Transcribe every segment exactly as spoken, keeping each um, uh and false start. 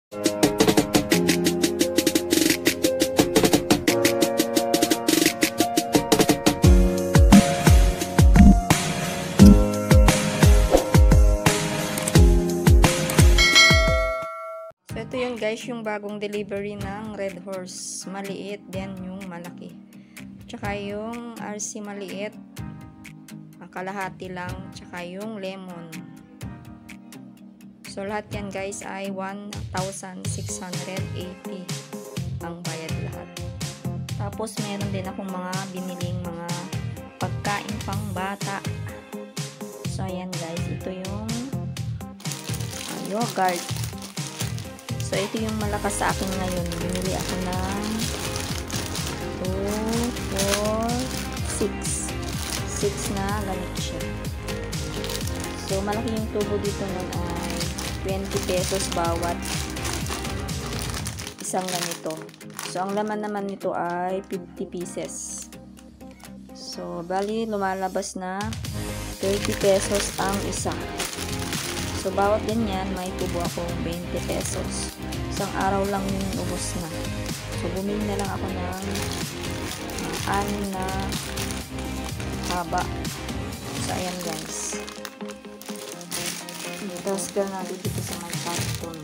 So, ito yun guys, yung bagong delivery ng Red Horse. Maliit, then yung malaki. Tsaka yung R C maliit, kalahati lang, tsaka yung lemon. So, lahat yan guys ay one thousand six hundred eighty ang bayad lahat. Tapos, meron din akong mga biniling mga pagkain pang bata. So, ayan guys, ito yung uh, yogurt. So, ito yung malakas sa akin ngayon. Binili ako ng two, four, six. six na ganito siya. So, malaki yung tubo dito nun ay twenty pesos bawat isang ganito. So, ang laman naman nito ay fifty pieces. So, bali, lumalabas na thirty pesos ang isa. So, bawat ganyan, may tubo akong twenty pesos. Isang araw lang yung ubos na. So, bumili na lang ako ng uh, anim na haba. So, ayan guys. Tapos ka na dito sa may karton.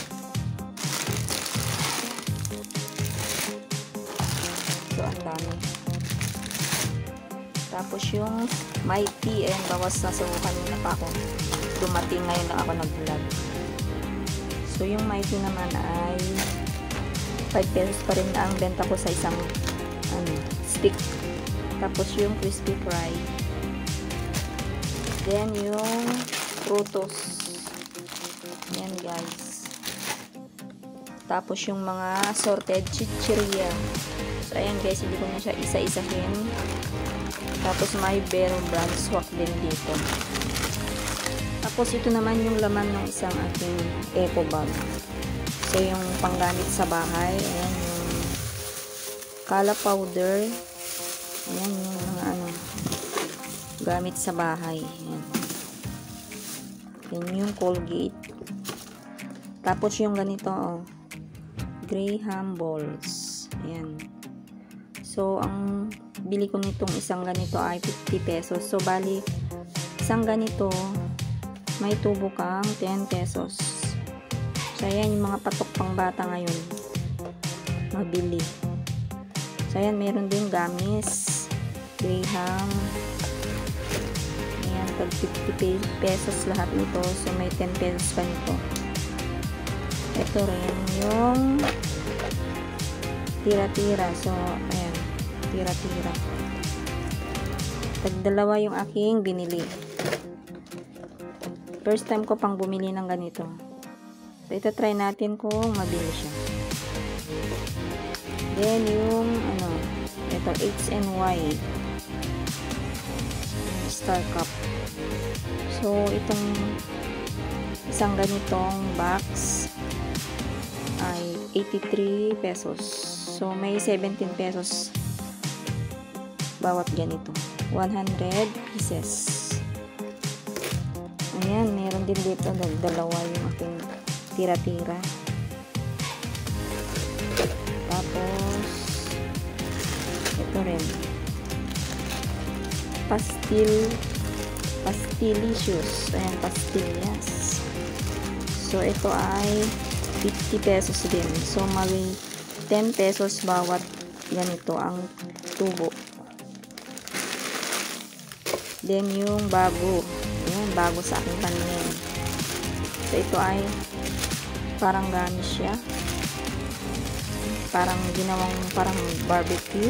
So, ang dami. Tapos yung mighty, ayan, bawas na. So, kanina pa ako dumating, ngayon lang ako nag-vlog. So, yung mighty naman ay five pesos pa rin na ang benta ko sa isang ano, stick. Tapos yung crispy fry. Then yung frutos. Ayan guys. Tapos yung mga sorted chichirya. So, ayan guys, hindi ko na siya isa-isahin. Tapos may berong brand swak din dito. Tapos ito naman yung laman ng isang ating eco bag. So, yung panggamit sa bahay. Ayan yung kala powder. Ayan yung mga ano, gamit sa bahay. Ayan. Ayan yung Colgate. Tapos yung ganito, oh, Graham balls. Ayan. So, ang bili ko nitong isang ganito ay fifty pesos. So, bali, isang ganito, may tubo kang ten pesos. So, ayan yung mga patok pang bata ngayon. Mabili. So, ayan, meron din gamis. Graham. Ayan, tag fifty pesos lahat nito. So, may ten pesos pa nito. Ito rin yung tira-tira. So, ayan, tira-tira. Tag-dalawa yung aking binili. First time ko pang bumili ng ganito. So, ito try natin kung mabili siya. Then, yung, ano, ito, H and Y. Star Cup. So, itong isang ganitong box ay eighty-three pesos. So, may seventeen pesos bawat ganito. one hundred pieces. Ayan, meron din dito dalawa yung aking tira-tira. Tapos ito rin pastil pastilicious. Ayan, pastillas. So, ito ay fifty pesos din. So, may ten pesos bawat ganito ang tubo. Then, yung bago. Ayan, bago sa aking paningin. So, ito ay parang gamis siya. Parang ginawang parang barbecue.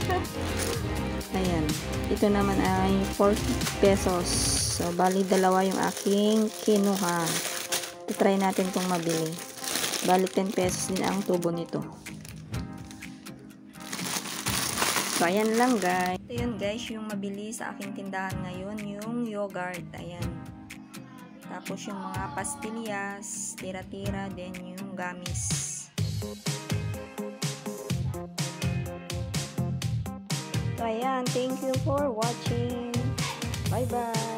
Ayan. Ito naman ay forty pesos. So, bali dalawa yung aking kinuha. I-try natin kung mabili. Bali ten pesos din ang tubo nito. So, ayan lang guys. Ito yun guys, yung mabili sa aking tindahan ngayon, yung yogurt. Ayan. Tapos yung mga pastillas, tira-tira, then yung gamis. So, ayan. Thank you for watching. Bye-bye.